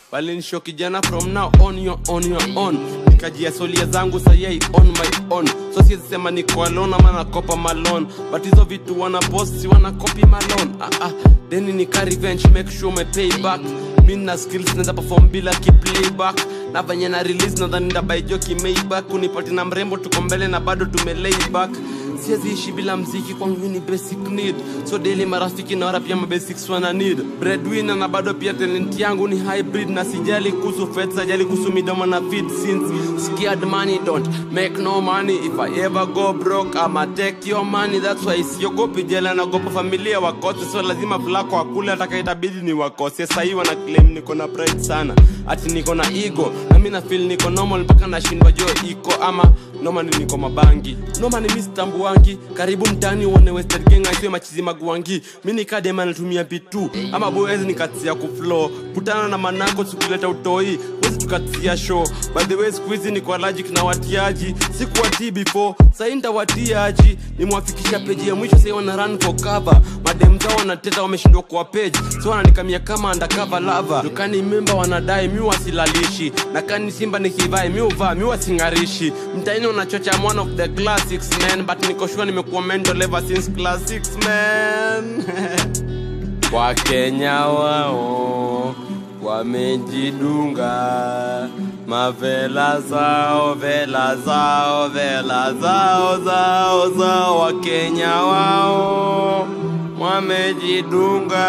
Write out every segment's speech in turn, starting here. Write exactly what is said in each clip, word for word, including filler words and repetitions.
Walinisho kijana from now on you're on your own. Nikajia solia zangu sayai on my own. So siwezi sema niko alone ama nakopa malone. But hizo vitu wana post si wana copy malone. Ah ah, then nika revenge make sure me pay back. Mina skills nenda perform bila ki playback. Na vanya na release na dhani buy joki Maybach. Unipati na mrembo tuko mbele na bado tumelay back. Siwezi ishi bila mziki kwangu ni basic need. So daily marafiki na wara pia ma basics wana need. Breadwinner na bado pia talent yangu ni hybrid. Na sijali kuhusu feds, sijali kuhusu midomo na feed since scared money don't make no money. If I ever go broke I'ma take your money. That's why siogopi jela na gopa familia wakose. So lazima fulako wakule ataka itabidi ni wakose. Sahi wana claim niko na pride sana, ati niko na ego. Na mimi na feel niko normal mpaka nashindwa jo iko ama noma ni niko mabangi. Noma ni mister Mbuangi. Karibu mtani uone Western Gang aisiwe machizi maguangi. Mimi nikadema natumia bitu ama boys nikatia ku flow. Kutana na manako tukuleta utoi. Wezi tukatia show. By the way squeeze ni kwa logic na watiaji. Siku wati before sasa nda watiaji. Nimwafikisha page ya mwisho sasa wana run for cover. Madem zao wanateta wameshindwa kwa page. So wananikamia kama undercover lover. Dukani member wanadai mimi wasilalishi. Na kani Simba nikivai mimi uvaa mimi wasingarishi. Mtaini unachocha one of the classics man. But niko sure nimekuwa mental ever since class six man. Kwa Kenya wao wamejidunga mavela zao, vela zao, vela zao, zao, zao. Wa Kenya wao wamejidunga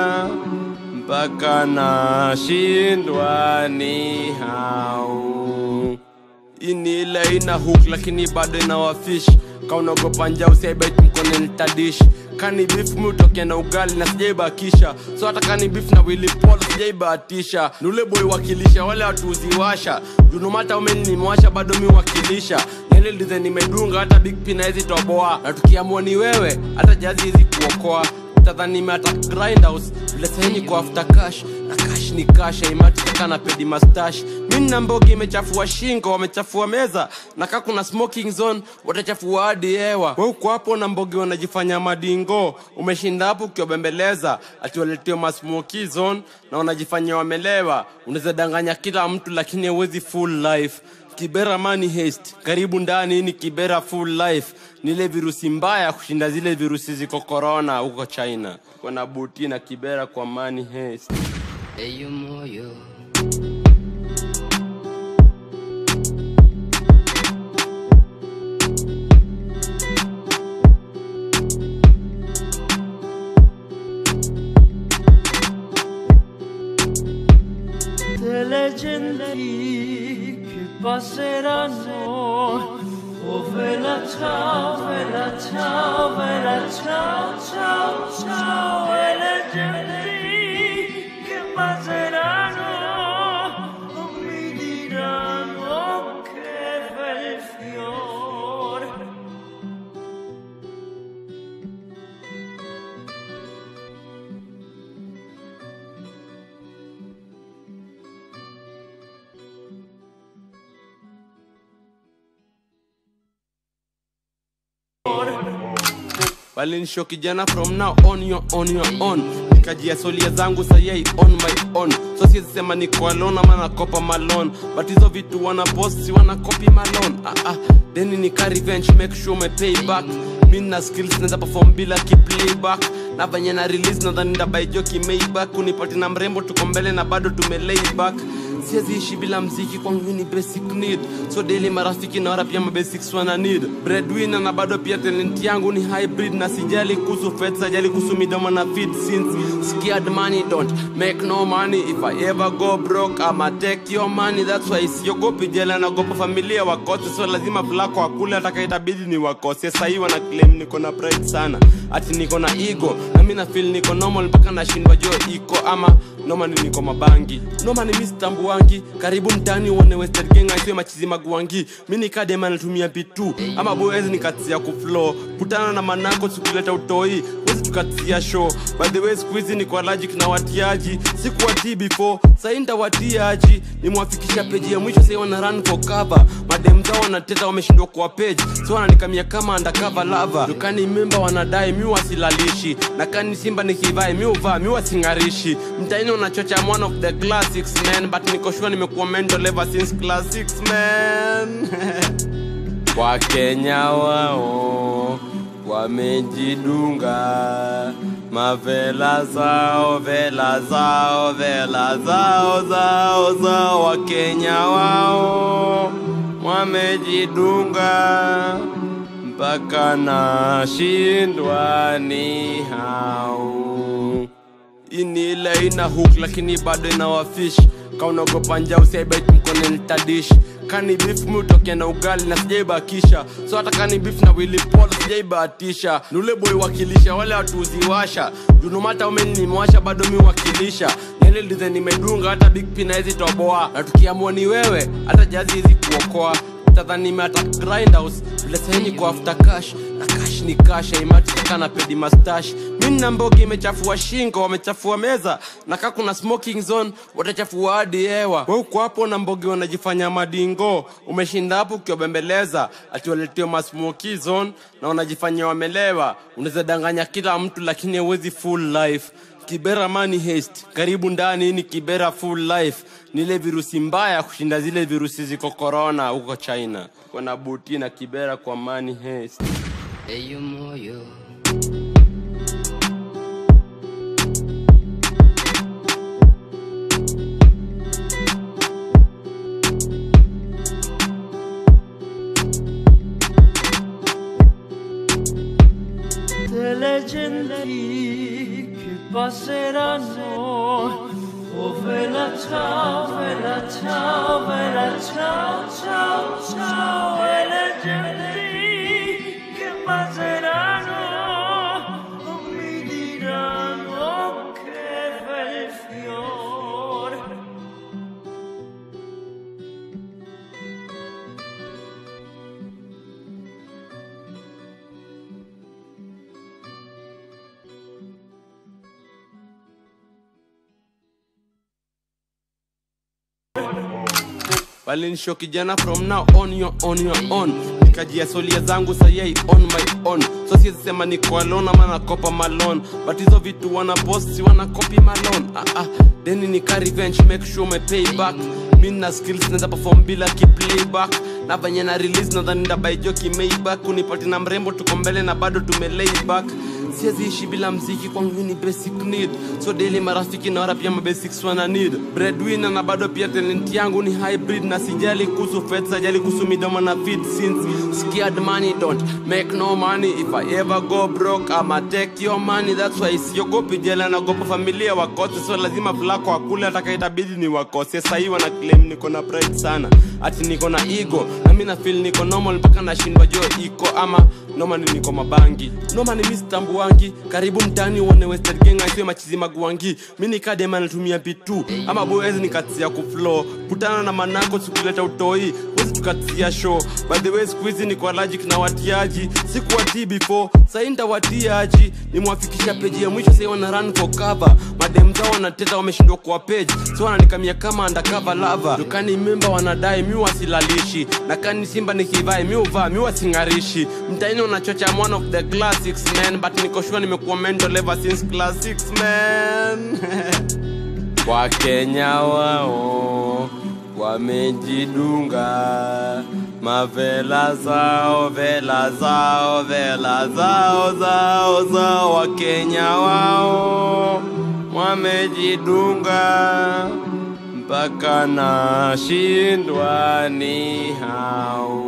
mpaka nashindwa ni hao. Ini ile ina hook lakini bado ina wafish. Kauna gopa njaa usibite mkono nitadish. Kani beef mutoke na ugali na sijaibakisha. So hata kani beef na Willy Paul sijaibatisha. Nule boy wakilisha wale watu uziwasha. No matter umeni nimewasha bado mi wakilisha. Nile design nimedunga hata big pina hizi toboa. Na tukiamua ni wewe hata jazi hizi kuokoa. Utadhani nimeata grindhouse vile sahini kwa after cash. Na cash ni cash imati kaka na pedi mustache. Mimi na mbogi imechafua shingo wamechafua meza. Na kaka kuna smoking zone watachafua hadi hewa. Wewe uko hapo na mbogi wanajifanya madingo. Umeshinda hapo ukiobembeleza ati waleteo ma smoking zone na wanajifanya wamelewa. Unaweza danganya kila mtu lakini huwezi full life. Kibera money haste. Karibu ndani ni Kibera full life. Nile virusi mbaya kushinda zile virusi ziko corona huko China. Kuna buti na Kibera kwa money haste. Eyo moyo The legend che passeranno. Oh vela ciao, vela ciao, vela ciao, ciao, ciao. E leggeri che passeranno oh, mi diranno che bel fiore. Walinisho kijana from now on you're on your own. Nikajia solia zangu sayai on my own. So siwezi sema niko alone ama nakopa malone. But hizo vitu wana post si wana copy malone. Ah ah, then nika revenge make sure me pay back. Mina skills nenda perform bila ki playback. Na vanya na release na dhani buy joki Maybach. Unipati na mrembo tuko mbele na bado tumelay back. Siwezi ishi bila mziki kwangu ni basic need. So daily marafiki na wara pia ma basics wana need. Breadwinner na bado pia talent yangu ni hybrid. Na sijali kuhusu feds, sijali kuhusu midomo na feed since scared money don't make no money. If I ever go broke I'ma take your money. That's why siogopi jela na gopa familia wakose. So lazima fulako wakule ataka itabidi ni wakose. Sahi wana claim niko na pride sana, ati niko na ego. Na mimi na feel niko normal mpaka nashindwa jo iko ama noma ni niko mabangi. Noma ni mister Mbuangi. stambuangi, karibu mtani uone Western Gang aisiwe machizi maguangi. Mini kadema natumia bitu, ama boezi nikatia kuflow. Kutana na manako sukuleta utoi, wezi tukatia show. By the way squeezy ni kwa logic na watiaji, siku wati before, sainda watiaji. Ni mwafikisha page ya mwisho say wana run for cover. Madem zao wanateta wameshindwa kwa page, so wananikamia kama undercover lover. Dukani member wanadai mi wasilalishi, na kani simba nikivai mi uvaa mi wasingarishi. Mtaini unachocha I'm one of the classics man, but niko sure nimekuwa mental ever since class six man. Kwa Kenya wao wamejidunga mavela zao, vela zao, vela zao, zao, zao. Wa Kenya wao wamejidunga mpaka na shindwa ni hao. Ini ile ina hook lakini bado ina wafish. Kaunagopa njaa usiaibait mkone nitadish. Kani beef mutoke na ugali na sijaibakisha, so hata kani beef na Willy Paul sijaibatisha. Nule boy wakilisha wale watu uziwasha, junumata umeni nimewasha bado mi wakilisha. Nile dize nimedunga hata big pina hizi toboa, na tukiamua ni wewe hata jazi hizi kuokoa. Tadhani meata grindhouse, vile sahini kwa after cash, na cash ni cash, imati taka na pedi mustache. Mini na mbogi imechafua shingo, wamechafua meza, na kakuna smoking zone, watachafua hadi hewa. Wewe uko hapo na mbogi wanajifanya madingo, umeshinda hapo ukiobembeleza, ati waleteo ma smoking zone, na wanajifanya wamelewa. Unaweza danganya kila mtu lakini huwezi full life. Kibera money haste, karibu ndani ni Kibera full life. Nile virusi mbaya kushinda zile virusi ziko corona huko China. Kuna buti na Kibera kwa money haste. Eyo moyo The legendi che passeranno. Oh vela ciao, vela ciao, vela ciao, ciao, ciao. E legendi che passeranno mi diranno che bel fiore. Walinisho kijana from now on you're on your own. Nikajia solia zangu sayai on my own. So siezi sema niko alone ama nakopa malone, but hizo vitu wana post si wana copy malone. Ah ah, deni nika revenge, make sure me pay back. Mina skills neza perform bila ki playback. Na vanye na release nadhani nda buy joki Maybach. Unipati na mrembo tuko mbele na bado tume lay back. Siezi ishi bila mziki kwangu ni basic need, so daily marafiki na wara pia ma basics wana need. Breadwinner na bado pia talent yangu ni hybrid, na sijali kuhusu feds, sijali kuhusu midomo na feed since scared money don't make no money. If I ever go broke I'ma take your money, that's why siogopi jela na gopa familia wakose, so lazima flako wakule ataka itabidi ni wakose. Sahi wana claim niko na pride sana, ati niko na ego, na mimi na feel niko normal mpaka nashindwa jo iko ama noma ni niko mabangi. Noma ni mistambu wangi, karibu mtani uone Western Gang aisiwe machizi maguangi. Mini kadema natumia bitu, ama boezi nikatia kuflow. Kutana na manako sukuleta utoi, wezi tukatia show. By the way squeezy ni kwa logic na watiaji, siku wati before, sainda watiaji. Ni mwafikisha page ya mwisho say wana run for cover. Madem zao wanateta wameshindwa kwa page, so wananikamia kama undercover lover. Dukani member wanadai mi wasilalishi, na kani simba nikivai mi uvaa mi wasingarishi. Mtaini unachocha I'm one of the classics man, but niko sure nimekuwa mental ever since class six man. Kwa Kenya wao wamejidunga mavela zao, vela zao, vela zao, zao, zao. Wa Kenya wao wamejidunga mpaka na shindwa ni hao.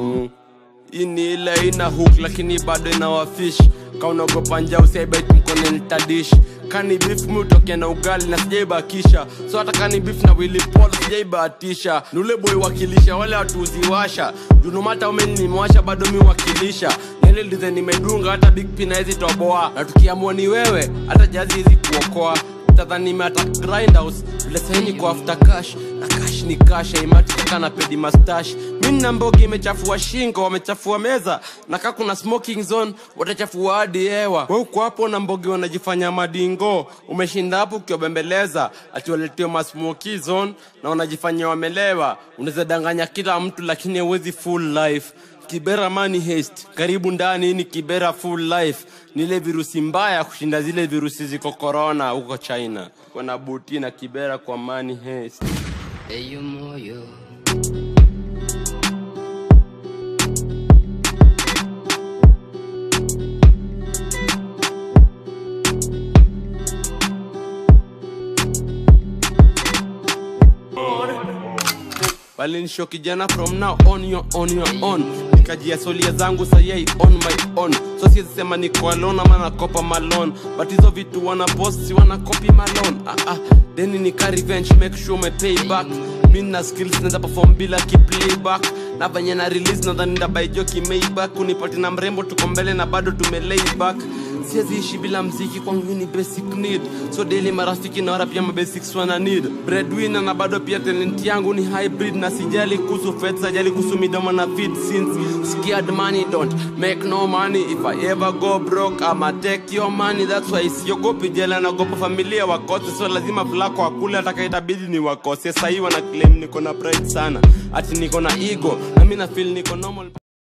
Ini ile ina hook lakini bado ina wafish. Kaunagopa njaa usiaibait mkone nitadish. Kani beef mutoke na ugali na sijaibakisha, so hata kani beef na Willy Paul sijaibatisha. Nule boy wakilisha wale watu uziwasha, junumata umeni nimewasha bado mi wakilisha. Nile dize nimedunga hata big pina hizi toboa, na tukiamua ni wewe hata jazi hizi kuokoa. utadhani nimeattack grindhouse vile saini kwa after cash na cash ni cash imatika na pedi mustache mimi na mbogi imechafua shingo wamechafua meza na kaka kuna smoking zone watachafua hadi hewa wewe uko hapo na mbogi wanajifanya madingo umeshinda hapo ukiobembeleza ati waleteo ma smoking zone na wanajifanya wamelewa unaweza danganya kila mtu lakini huwezi full life Kibera Money Heist karibu ndani ni Kibera full life nile virusi mbaya kushinda zile virusi ziko corona huko China kuna buti na Kibera kwa Money Heist Eyo moyo Walinisho kijana from now on your on your own nikajia solia zangu sayei on my own so siwezi sema niko alone ama nakopa malone but hizo vitu wana post si wana copy malone ah ah then nika revenge make sure me pay back mimi na skills naenda perform bila ki playback na banya na release na dhani ndabai joki Maybach unipati na mrembo tuko mbele na bado tumelay back siwezi ishi bila mziki kwangu ni basic need so daily marafiki na wara pia ma basics wana need breadwinner na bado pia talent yangu ni hybrid na sijali kuhusu feds sijali kuhusu midomo na feed since scared money don't make no money if I ever go broke I'ma take your money that's why siogopi jela na gopa familia wakose so lazima fulako wakule atakaitabidi ni wakose sasa hivi wana claim niko na pride sana ati niko na ego na mimi na feel niko normal